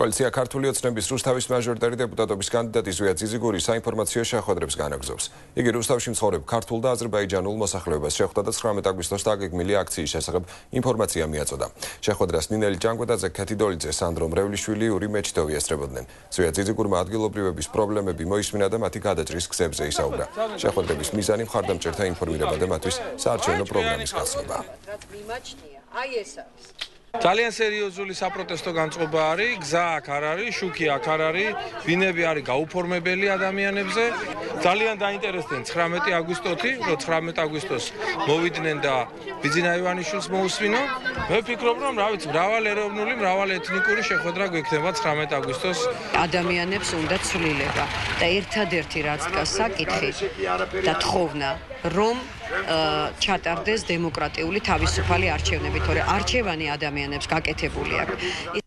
კოალიცია ქართული ოცნების რუსთავის მაჟორიტარი დეპუტატობის კადიდატი ზვიად ძიძიგური საინფორმაციო შეხვედრებს განაგრძობს. იგი რუსთავში მცხოვრებ ქართულ და აზერბაიჯანულ მოსახლეობას შეხვდა და 19 აგვისტოს დაგეგმილი აქციის შესახებ ინფორმაცია მიაწოდა. შეხვედრას ნინელი ჭანკვეტაზე ქეთი დოლიძე სანდრო მრევლიშვილი იური მეჩდოვი ესწრებოდნენ. ზვიად ძიძიგურმა ადგილობრივების პრობლემები მოისმინა და მათი გადაჭრის გზებზე ისაუბრა. შეხვედრების მიზანი მხარდამჭერთა ინფორმირება და მათთვის საარჩევნო პროგრამის გაცნობა. ძალიან სერიოზული საპროტესტო განწყობა არის, გზა აქ არ არის, შუქი აქ არ არის, ვინები არის გაუფორმებელი ადამიანებზე. ძალიან დაინტერესდნენ 19 აგვისტოთი, რომ 19 აგვისტოს მოვიდნენ და ბიძინა ივანიშვილს მოусმინო. მე ვფიქრობ, რომ რა ვიცი, მრავალეროვნული, მრავალეთნიკური შეხვედრა გვექნება 19 აგვისტოს. ადამიანებს უნდა ცვლილება და ერთადერთი რაც დგას საკითხი და თხოვნა, რომ ჩატარდეს დემოკრატიული თავისუფალი არჩევნები, თორე არჩევანი ადამიანებს გაკეთებული აქვს.